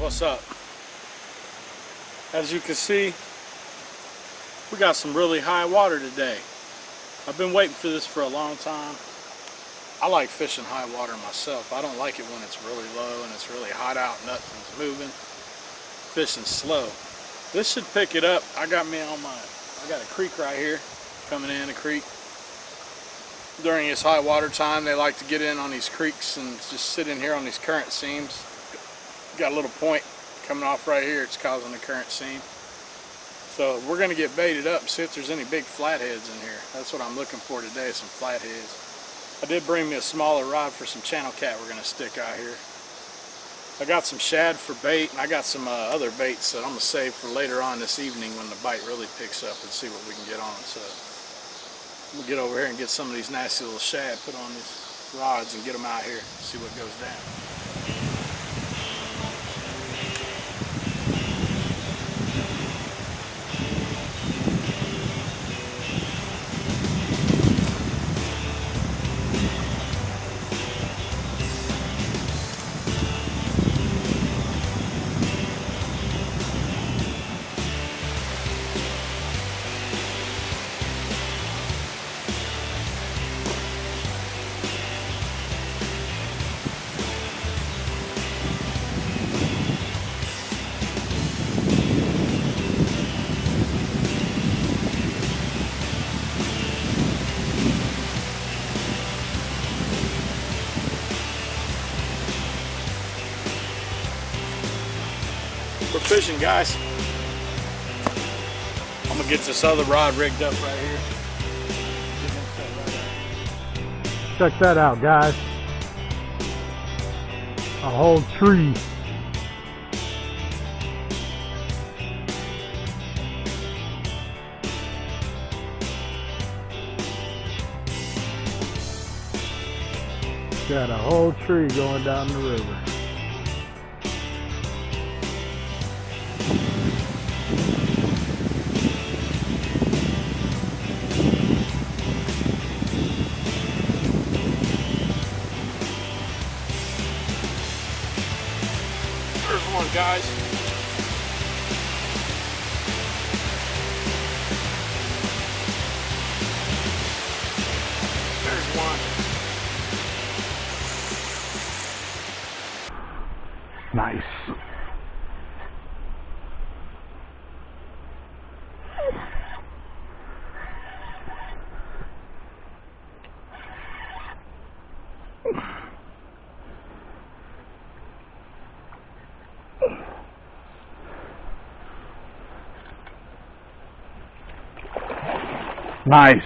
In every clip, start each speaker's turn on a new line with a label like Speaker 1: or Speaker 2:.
Speaker 1: What's up? As you can see, we got some really high water today. I've been waiting for this for a long time. I like fishing high water myself. I don't like it when it's really low and it's really hot out, nothing's moving. Fishing slow. This should pick it up. I got a creek right here, coming in a creek. During this high water time, they like to get in on these creeks and just sit in here on these current seams. Got a little point coming off right here. It's causing the current seam. So we're going to get baited up and see if there's any big flatheads in here. That's what I'm looking for today, some flatheads. I did bring me a smaller rod for some channel cat we're going to stick out here. I got some shad for bait, and I got some other baits that I'm going to save for later on this evening when the bite really picks up and see what we can get on. So we'll get over here and get some of these nasty little shad put on these rods and get them out here, see what goes down. We're fishing, guys. I'm gonna get this other rod rigged up right here.
Speaker 2: Check that out, guys. A whole tree. Got a whole tree going down the river.
Speaker 1: There's one, guys. There's one.
Speaker 2: Nice. Nice.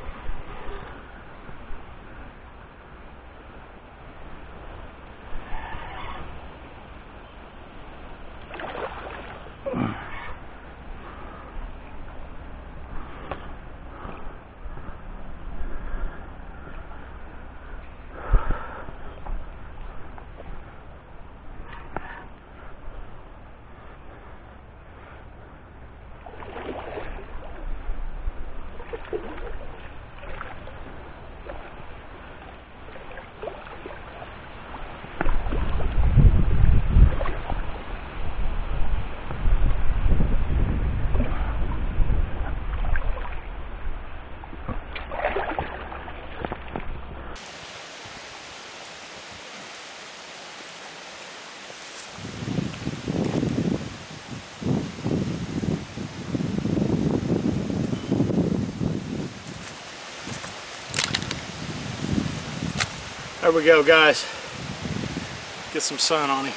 Speaker 1: There we go, guys. Get some sun on him.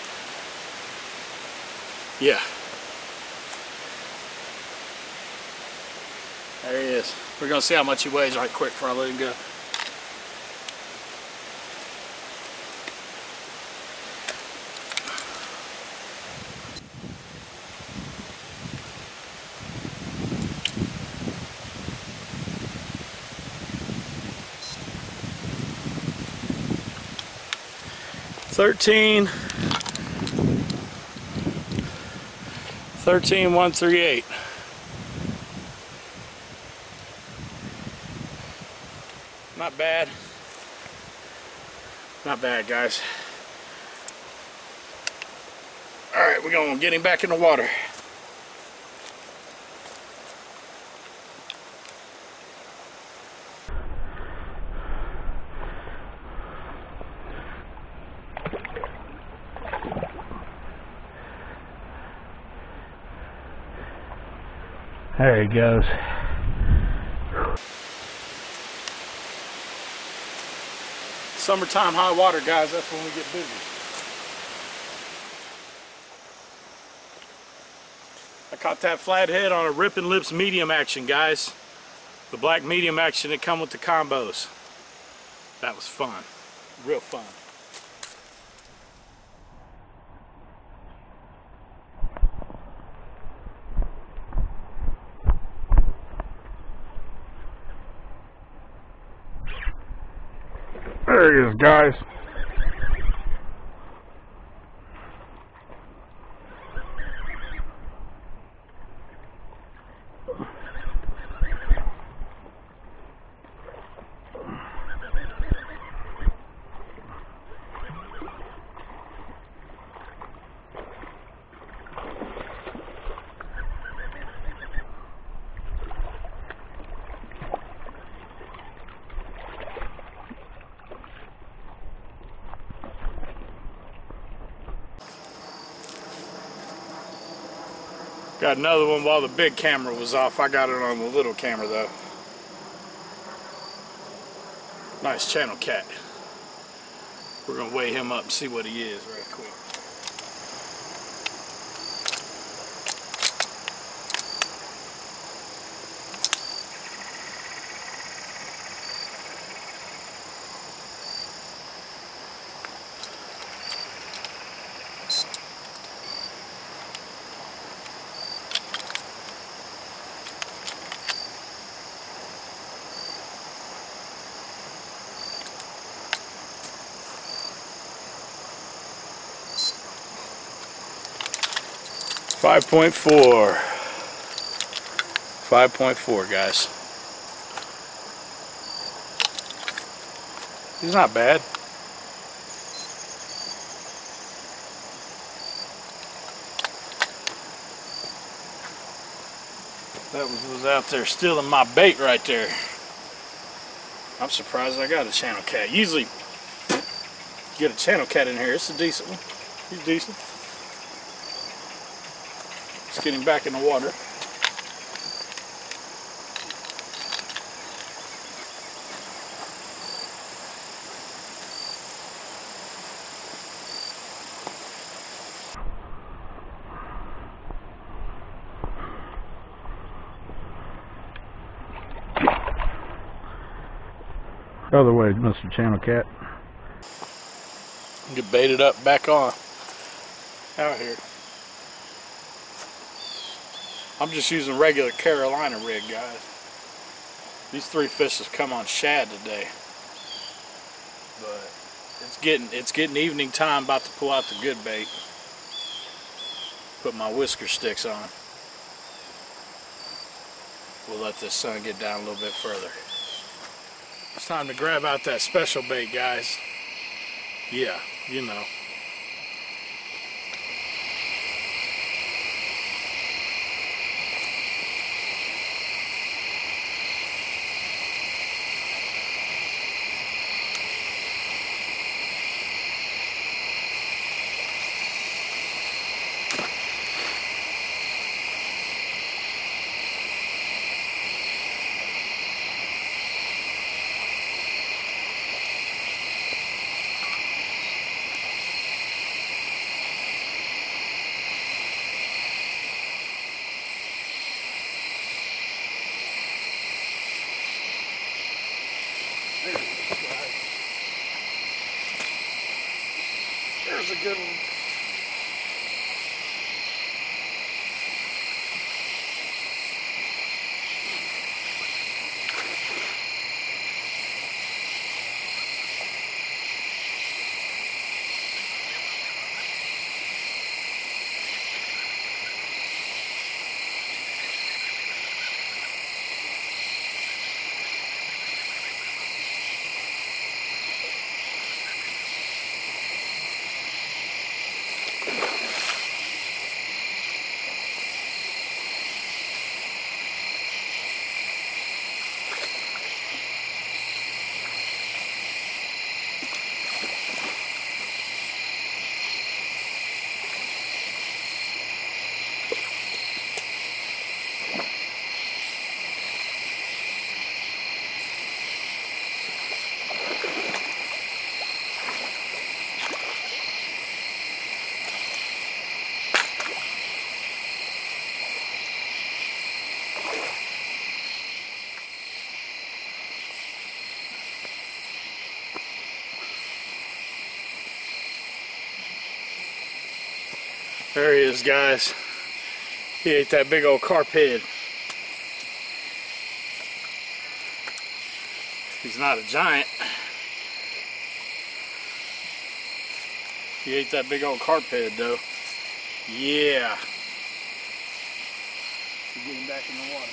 Speaker 1: Yeah. There he is. We're going to see how much he weighs right quick before I let him go. Thirteen 138. Not bad. Not bad, guys. Alright, we're gonna get him back in the water.
Speaker 2: There he goes.
Speaker 1: Summertime high water, guys, that's when we get busy. I caught that flathead on a Rippin' Lips medium action, guys. The black medium action that come with the combos. That was fun. Real fun.
Speaker 2: There he is, guys.
Speaker 1: Got another one while the big camera was off. I got it on the little camera though. Nice channel cat. We're gonna weigh him up and see what he is right quick. .4. 5.4, guys. He's not bad. That was out there stealing my bait right there. I'm surprised I got a channel cat. Usually, you get a channel cat in here. It's a decent one. He's decent. Let's get him back in the water.
Speaker 2: Other way, Mr. Channel Cat.
Speaker 1: Get baited up back on. Out here. I'm just using regular Carolina rig, guys. These three fish have come on shad today. But it's getting evening time, about to pull out the good bait. Put my whisker sticks on. We'll let this sun get down a little bit further. It's time to grab out that special bait, guys. Yeah, you know. There's a good one. There he is, guys. He ate that big old carp head. He's not a giant. He ate that big old carp head though. Yeah. We're getting back in the water.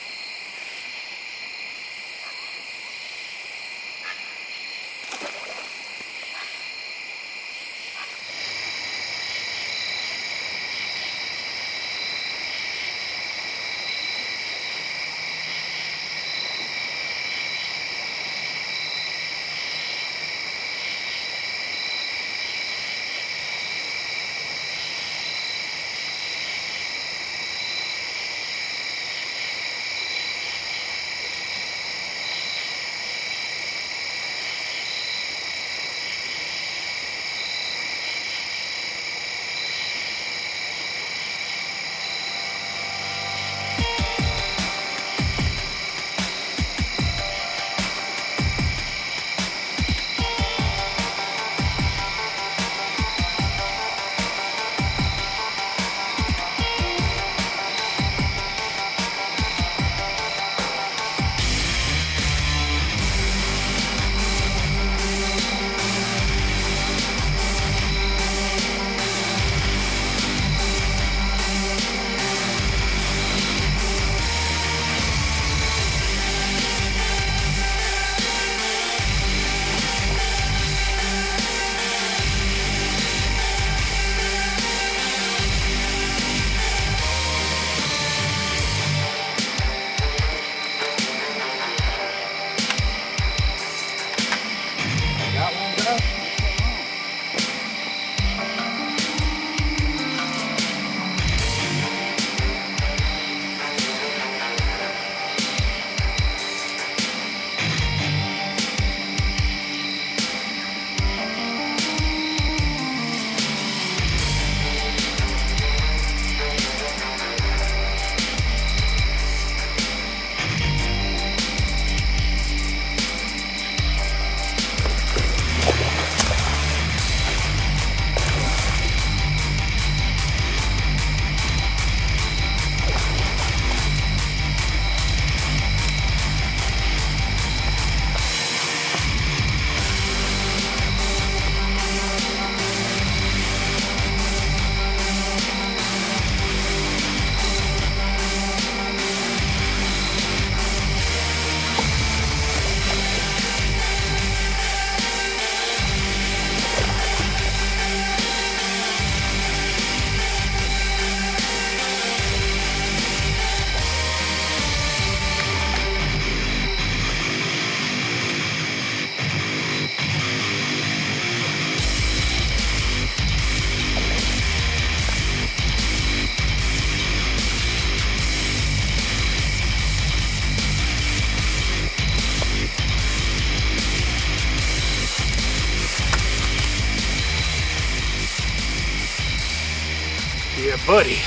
Speaker 1: Yeah, buddy.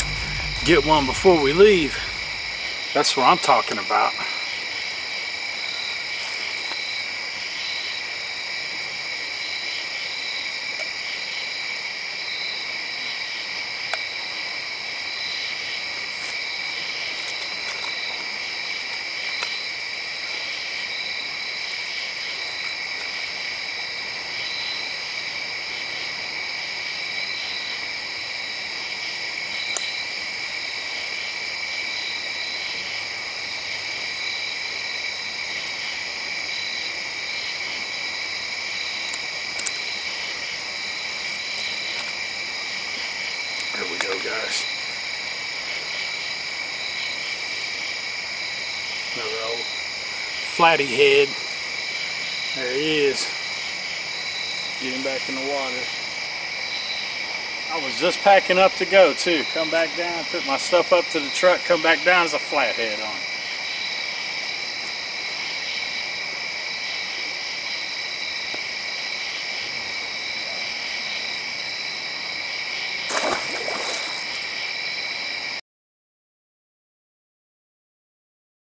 Speaker 1: Get one before we leave. That's what I'm talking about. There we go, guys. Another old flatty head. There he is. Getting back in the water. I was just packing up to go too. Come back down, put my stuff up to the truck, come back down as a flathead on it.